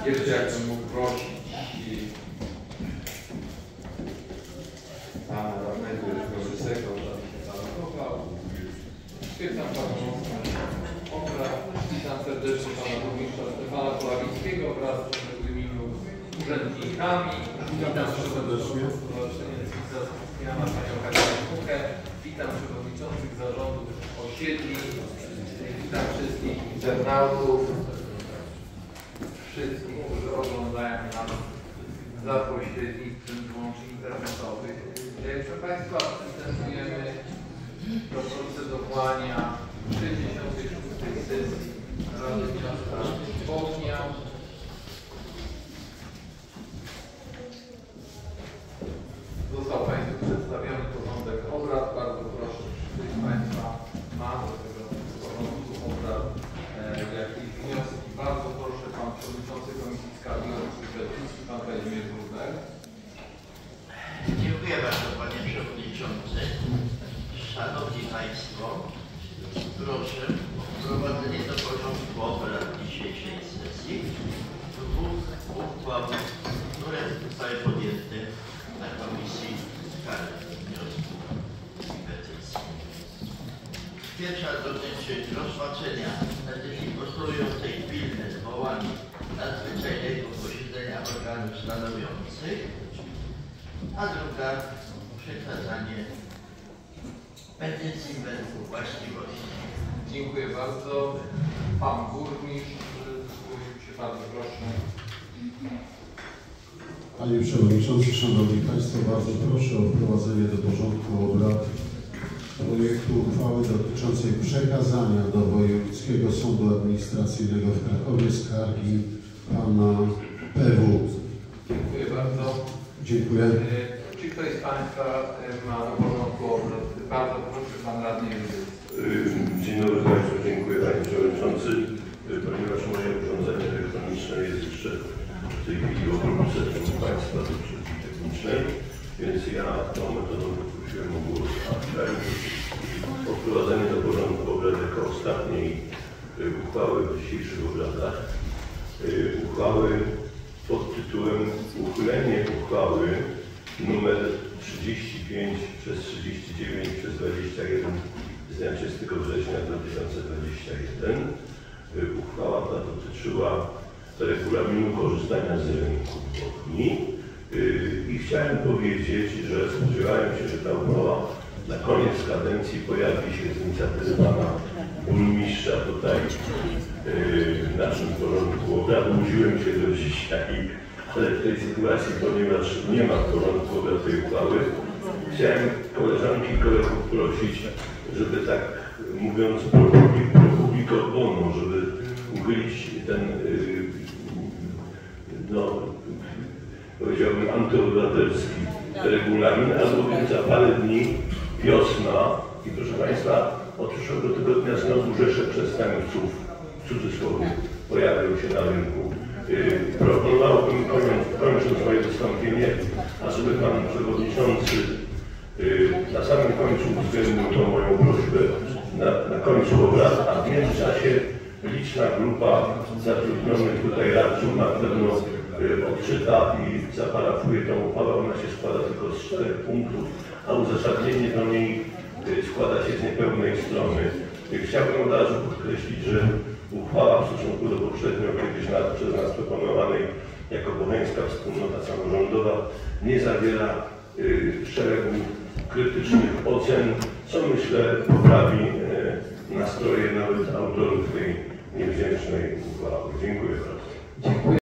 Jeszcze jakbym mógł prosić i pana radnego Korzystego, żeby się zalogował. Świetlam panu obrad. Witam serdecznie pana burmistrza Stefana Kolawińskiego wraz z poszczególnymi urzędnikami. Witam serdecznie Jana panią Karinę. Witam przewodniczących zarządów osiedli. Witam wszystkich internautów. Wszystkich, którzy oglądają nas za pośrednictwem łączy internetowych. Proszę Państwa, przystępujemy do procedowania 66. sesji Rady Miasta Poznań. Został Państwu przedstawiony porządek obrad. Bardzo proszę, jeśli Państwa ma do tego porządku obrad jakieś wnioski. Bardzo proszę, Pan Przewodniczący Komisji Skargi i Petycji, Pan Kazimierz Brudek. Dziękuję bardzo, Panie Przewodniczący. Szanowni Państwo, proszę o wprowadzenie do porządku obrad dzisiejszej sesji dwóch uchwał, które zostały podjęte na Komisji Skargi Wniosków i Petycji. Pierwsza dotyczy rozpatrzenia decyzji postulującej pilne zwołanie nadzwyczajnego posiedzenia organów stanowiących, a druga przekazanie petycji według właściwości. Dziękuję bardzo. Pan Burmistrz, zgłosił się, bardzo proszę. Panie Przewodniczący, Szanowni Państwo, bardzo proszę o wprowadzenie do porządku obrad projektu uchwały dotyczącej przekazania do Wojewódzkiego Sądu Administracyjnego w Krakowie skargi pana PW. Dziękuję bardzo. Dziękuję. Czy ktoś z Państwa ma do porządku obrad? Bardzo proszę, Pan Radny Józef. Dzień dobry Państwu, dziękuję Panie Przewodniczący. Ponieważ moje urządzenie elektroniczne jest jeszcze w tej chwili w obróbce Państwa do przerwy technicznej, więc ja tą metodą poprosiłem o głos, a chciałem o wprowadzenie do porządku obrad jako ostatniej uchwały w dzisiejszych obradach. Uchwały pod tytułem Uchylenie uchwały nr 35/39/21 z dnia 30 września 2021. Uchwała ta dotyczyła regulaminu korzystania z rynku wodni i chciałem powiedzieć, że spodziewałem się, że ta uchwała na koniec kadencji pojawi się z inicjatywy pana burmistrza tutaj w naszym porządku obrad. Budziłem się do dzisiaj, ale w tej sytuacji, ponieważ nie ma w porządku obrad tej uchwały, chciałem koleżanki i kolegów prosić, żeby tak mówiąc pro publico bono, żeby uchylić ten, no powiedziałbym, antyobywatelski regulamin, albowiem za parę dni wiosna i proszę Państwa, od przyszłego tygodnia znowu rzesze przestępców, w cudzysłowie, pojawią się na rynku. Proponowałbym, kończąc moje wystąpienie, ażeby Pan Przewodniczący na samym końcu uwzględnił tą moją prośbę na końcu obrad, a w międzyczasie liczna grupa zatrudnionych tutaj radców na pewno odczyta i zaparafuje tą uchwałę. Ona się składa tylko z 4 punktów, a uzasadnienie do niej składa się z niepełnej strony. Chciałbym od razu podkreślić, że uchwała w stosunku do poprzednio kiedyś przez nas proponowanej jako Bocheńska Wspólnota Samorządowa nie zawiera szeregu krytycznych ocen, co myślę poprawi nastroje nawet autorów tej niewdzięcznej uchwały. Dziękuję bardzo. Dziękuję.